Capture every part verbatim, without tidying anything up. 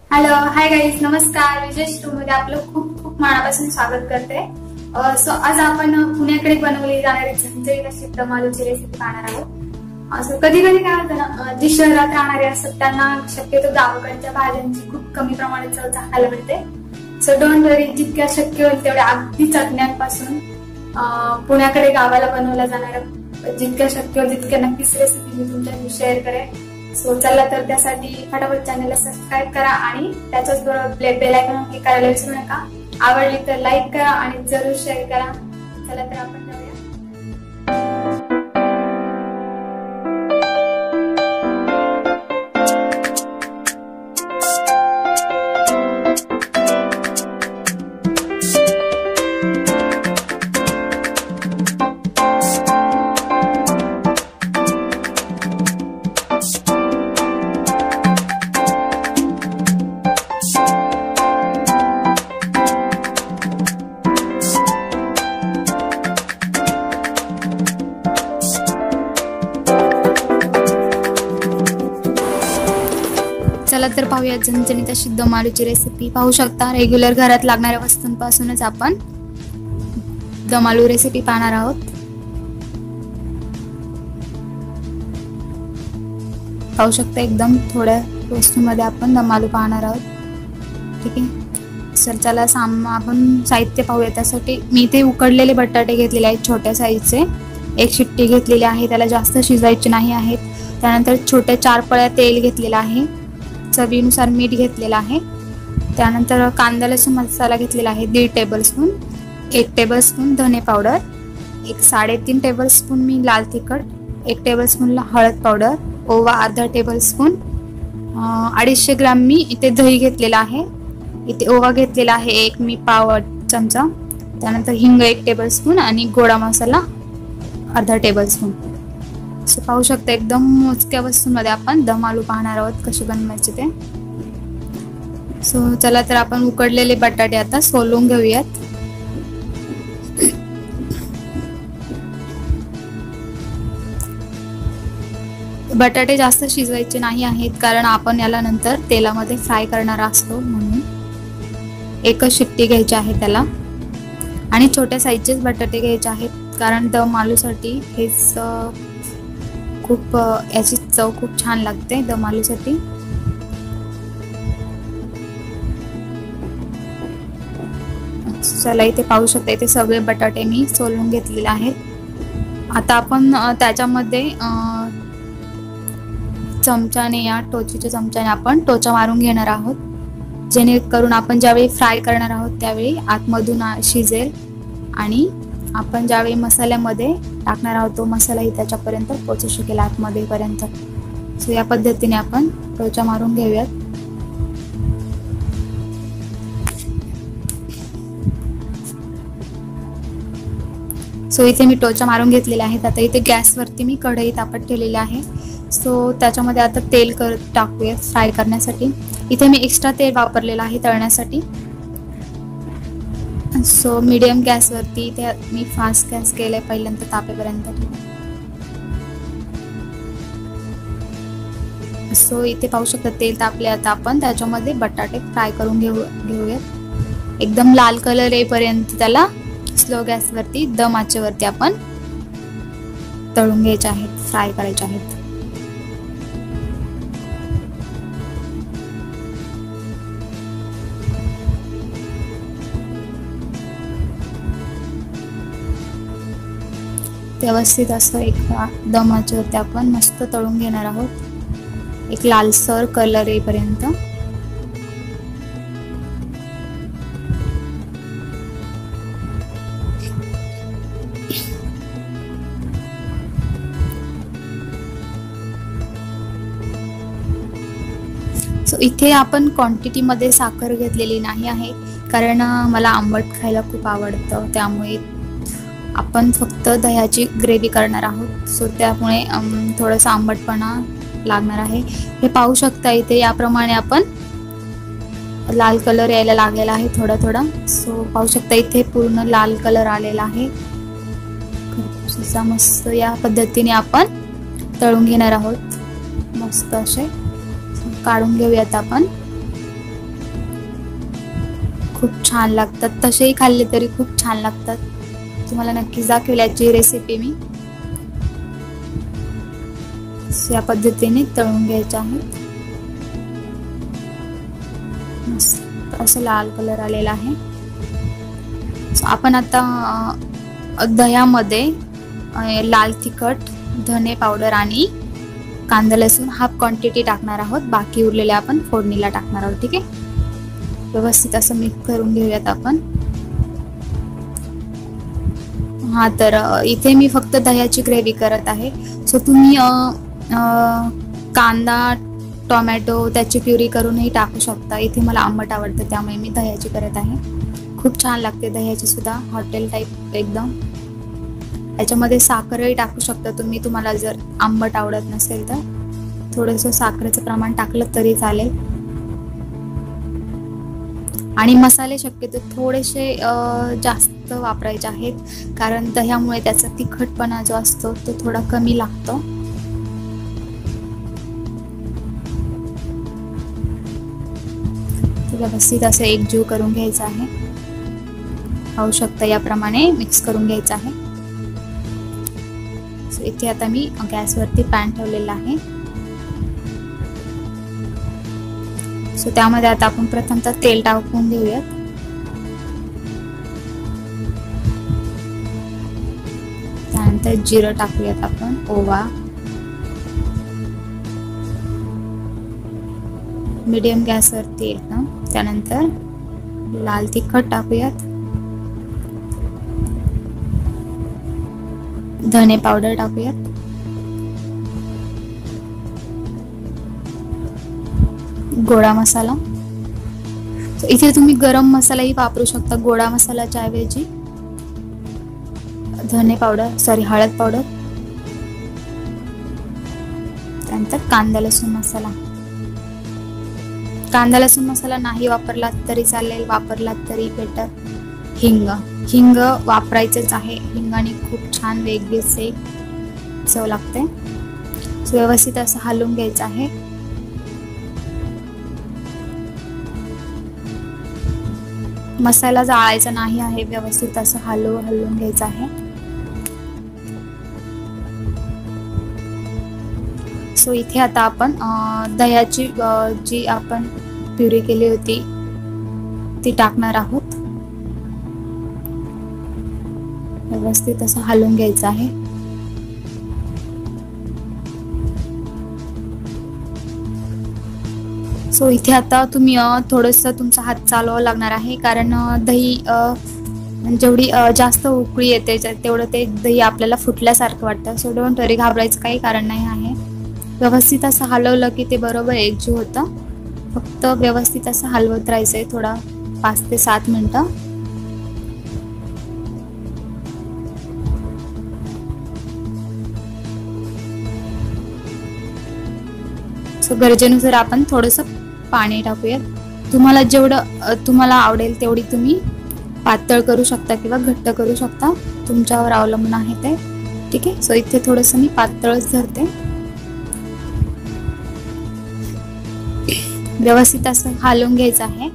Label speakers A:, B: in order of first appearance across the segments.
A: Hello hi guys, नमस्कार. विशेष to मध्ये आपलं खूप खूप मनापासून स्वागत करते. सो आज आपण पुण्याकडे बनवली जाणारी झणझणीत अशी दम आलूची रेसिपी पाहणार आहोत. असं कधी कधी काय होतं ना, जे शहरात राहणारे असतात त्यांना शक्यतो गावाकडच्या भाज्यांची खूप कमी प्रमाणात चव चाखायला मिळते. सो डोंट वरी, जितक्या शक्य होईल तेवढ्या अगदी चटण्यांपासून पुण्याकडे गावाला बनवल्या जाणाऱ्या जितक्या शक्य होईल तितक्या नक्कीच रेसिपी मी तुमच्याशी शेअर करेन. सो चला तर त्यासाठी फटाफट चॅनलला सबस्क्राईब करा आणि त्याच्याच बरोबर बेल आयकॉन क्लिक करायला विसरू नका. आवडली तर लाईक करा आणि जरूर शेअर करा. चला तर आपण जाऊया. चला तर पाहूया झणझणीत अशी दम आलूची रेसिपी. पाहू शकता रेग्युलर घरात लागणाऱ्या वस्तूंपासूनच आपण दम आलू रेसिपी पाहणार आहोत. पाहू शकता एकदम थोड्या वस्तूंमध्ये आपण दम आलू पाहणार आहोत. ठीक आहे, सर चला साम आपण साहित्य पाहूया. त्यासाठी मी इथे उकडलेले बटाटे घेतलेले आहेत छोट्या साईजचे. एक शिट्टी घेतलेली आहे, त्याला जास्त शिजवायचे नाही आहेत. त्यानंतर छोट्या चार पळ्या तेल घेतलेला आहे. चवीनुसार मीठ घेतलेला आहे. त्यानंतर कांदा लसूण मसाला घेतलेला आहे दीड टेबलस्पून. एक टेबलस्पून धने पावडर, एक साडेतीन टेबलस्पून मी लाल तिखट, एक टेबलस्पून हळद पावडर, ओवा अर्धा टेबलस्पून, अडीचशे ग्राम मी इथे दही घेतलेला आहे. इथे ओवा घेतलेला आहे एक मी पाव चमचा. त्यानंतर हिंग एक टेबलस्पून आणि गोडा मसाला अर्धा टेबलस्पून. सो पाहू शकता एकदम मोजक्या वस्तूंमध्ये आपण दम आलू पाहणार आहोत कसे बनवायचे ते. सो चला तर आपण उकडलेले बटाटे आता सोलून घेऊयात. बटाटे जास्त शिजवायचे नाही आहेत, कारण आपण याला नंतर तेलामध्ये फ्राय करणार असतो, म्हणून एकच शिट्टी घ्यायची आहे त्याला. आणि छोट्या साईजचेच बटाटे घ्यायचे आहेत, कारण दम आलूसाठी हेच खूप याची चव खूप छान लागते दम आलूसाठी. चला इथे पाहू शकता, इथे सगळे बटाटे मी सोलून घेतलेले आहेत. आता आपण त्याच्यामध्ये चमच्याने या टोचीच्या चमच्याने आपण टोचा मारून घेणार आहोत, जेणेकरून आपण ज्यावेळी फ्राय करणार आहोत त्यावेळी आतमधून शिजेल आणि आपण ज्यावेळी मसाल्यामध्ये टाकणार आहोत तो मसालाही त्याच्यापर्यंत पोहोचू शकेल आतमध्ये पर्यंत. सो या पद्धतीने आपण टोचा मारून घेऊयात. सो इथे मी टोचा मारून घेतलेले आहेत. आता इथे गॅसवरती मी कढई तापत ठेवलेली आहे. सो त्याच्यामध्ये आता तेल कर टाकूया फ्राय करण्यासाठी. इथे मी एक्स्ट्रा तेल वापरलेलं आहे तळण्यासाठी. सो मीडियम गॅसवरती ते मी फास्ट गॅस केलाय पहिल्यांदा तापेपर्यंत. सो इथे पाहू शकता तेल तापले. आता आपण त्याच्यामध्ये बटाटे फ्राय करून घेऊ घेऊयात एकदम लाल कलर येईपर्यंत. त्याला स्लो गॅसवरती दम आचेवरती आपण तळून घ्यायचे आहेत, फ्राय करायचे आहेत. व्यवस्थित असं एक दमाच्यावरती आपण मस्त तळून घेणार आहोत, एक लालसर कलर येईपर्यंत. सो इथे आपण क्वांटिटीमध्ये साखर घेतलेली नाही आहे, कारण मला आंबट खायला खूप आवडतं, त्यामुळे आपण फक्त दह्याची ग्रेव्ही करणार आहोत. सो त्यामुळे थोडासा आंबटपणा लागणार आहे. हे पाहू शकता इथे याप्रमाणे आपण लाल कलर यायला लागलेला आहे थोडा थोडा. सो पाहू शकता इथे पूर्ण लाल कलर आलेला आहे. मस्त या पद्धतीने आपण तळून घेणार आहोत. मस्त असे काढून घेऊयात आपण. खूप छान लागतात, तसेही खाल्ले तरी खूप छान लागतात. तुम्हाला नक्कीच दाखवेल याची रेसिपी मी. या पद्धतीने तळून घ्यायचे आहेत. मस्त असं लाल कलर आलेला आहे. आपण आता दह्यामध्ये लाल तिखट, धने पावडर आणि कांदा लसूण हाफ क्वांटिटी टाकणार आहोत. बाकी उरलेले आपण फोडणीला टाकणार आहोत. ठीक आहे, व्यवस्थित असं मिक्स करून घेऊयात आपण. हा, तर इथे मी फक्त दह्याची ग्रेव्ही करत आहे. सो तुम्ही कांदा, टोमॅटो त्याची प्युरी करूनही टाकू शकता. इथे मला आंबट आवडतं त्यामुळे मी दह्याची करत आहे. खूप छान लागते दह्याची सुद्धा, हॉटेल टाईप एकदम. याच्यामध्ये साखरही टाकू शकता तुम्ही, तुम्हाला जर आंबट आवडत नसेल तर थोडंसं साखरेचं प्रमाण टाकलं तरी चालेल. आणि मसाले शक्यतो थोडेसे जास्त वापरायचे आहेत, कारण दह्यामुळे त्याचा तिखटपणा जो असतो तो थोडा कमी लागतो. व्यवस्थित असं एकजीव करून घ्यायचं आहे. पाहू शकता याप्रमाणे मिक्स करून घ्यायचं आहे. सो इथे आता मी गॅसवरती पॅन ठेवलेला आहे. सो त्यामध्ये आता आपण प्रथमतः तेल टाकून घेऊयात. त्यानंतर जिरं टाकूयात आपण, ओवा, मीडियम गॅसवरती एकदम. त्यानंतर लाल तिखट टाकूयात, धने पावडर टाकूयात, गोडा मसाला. इथे तुम्ही गरम मसालाही वापरू शकता गोडा मसालाच्या ऐवजी. धने पावडर सॉरी हळद पावडर. त्यानंतर कांदा लसूण मसाला. कांदा लसूण मसाला नाही वापरला तरी चालेल, वापरला तरी बेटर. हिंग हिंग वापरायचेच आहे. हिंगाने खूप छान वेगळीच चव लागते. व्यवस्थित असं हलवून घ्यायचं आहे. मसाला जाळायचा नाही आहे, व्यवस्थित असं हलवून हलवून घ्यायचं आहे. सो इथे आता आपण दह्याची जी आपण प्युरी केली होती ती टाकणार आहोत. व्यवस्थित असं हलवून घ्यायचं आहे. सो इथे आता तुम्ही थोडंसं तुमचा हात चालवावा लागणार आहे, कारण दही जेवढी जास्त उकळी येते तेवढं ते दही आपल्याला फुटल्यासारखं वाटतं. सो डोंट वरी, घाबरायचं काही कारण नाही आहे. व्यवस्थित असं हलवलं की ते बरोबर एकजीव होतं. फक्त व्यवस्थित असं हलवत राहायचंय थोडा पाच ते सात मिनिटं. सो गरजेनुसार आपण थोडंसं पाणी टाकूयात. तुम्हाला जेवढं तुम्हाला आवडेल तेवढी तुम्ही पातळ करू शकता किंवा घट्ट करू शकता, तुमच्यावर अवलंबून आहे ते. ठीक आहे, सो इथे थोडंसं मी पातळच धरते. व्यवस्थित असं हलवून घ्यायचं आहे.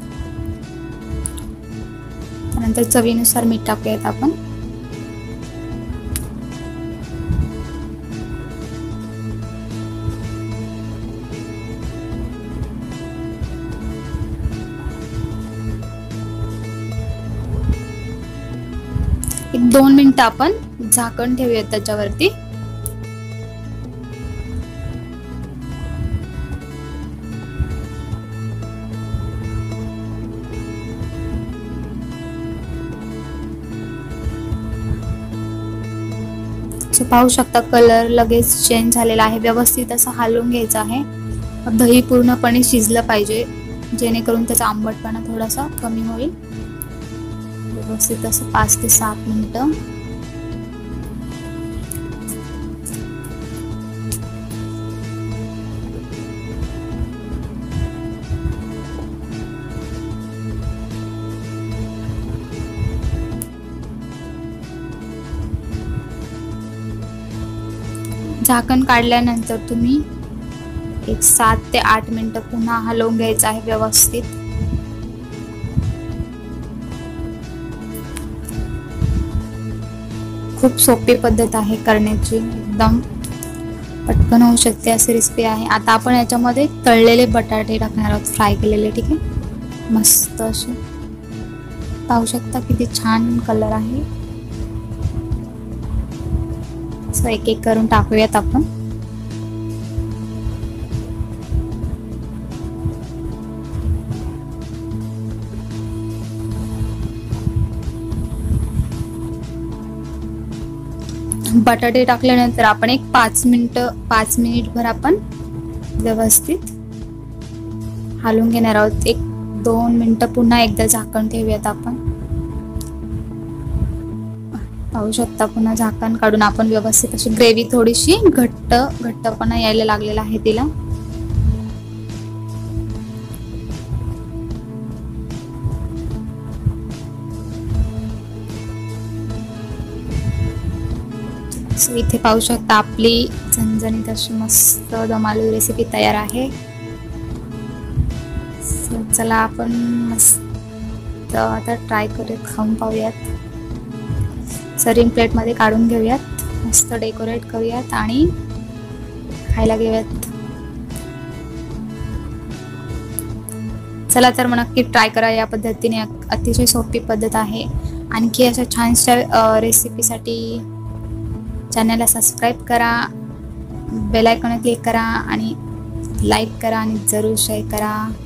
A: त्यानंतर चवीनुसार मीठ टाकूयात आपण. एक दोन मिनिटं आपण झाकण ठेवूयात त्याच्यावरती. सो पाहू शकता कलर लगेच चेंज झालेला आहे. व्यवस्थित असं हलवून घ्यायचं आहे. दही पूर्णपणे शिजलं पाहिजे, जेणेकरून त्याचा आंबटपणा थोडासा कमी होईल. व्यवस्थित असं पाच ते सात मिनिटं. झाकण काढल्यानंतर तुम्ही एक सात ते आठ मिनिटं पुन्हा हलवून घ्यायचं आहे व्यवस्थित. खूप सोपी पद्धत आहे करण्याची, एकदम पटकन होऊ शकते अशी रेसिपी आहे। आता आपण याच्यामध्ये तळलेले बटाटे टाकणार आहोत, फ्राय केलेले, ठीक आहे। मस्त असे पाहू शकता किती छान कलर आहे। सो एक एक करून टाकूयात आपण। बटाटे टाकल्यानंतर आपण एक पाच मिनिट पाच मिनिटभर आपण व्यवस्थित हलवून घेणार आहोत। एक दोन मिनिटं पुन्हा एकदा झाकण ठेवूयात आपण। पाहू शकता पुन्हा झाकण काढून आपण व्यवस्थित अशी ग्रेव्ही थोडीशी घट्ट घट्टपणा यायला लागलेला आहे तिला। सो इथे पाहू शकता आपली झणझणीत अशी मस्त दम आलू रेसिपी तयार आहे। सो चला आपण मस्त आता ट्राय करूयात, खाऊन पाहूयात। सर्विंग प्लेट मध्ये काढून घेऊयात, मस्त डेकोरेट करूयात आणि खायला घेऊयात। चला तर मग नक्की ट्राय करा या पद्धतीने, अतिशय सोपी पद्धत आहे। आणखी अशा छानशा रेसिपीसाठी चॅनलला सबस्क्राईब करा, बेल आयकॉन क्लिक करा आणि लाईक करा आणि जरूर शेअर करा।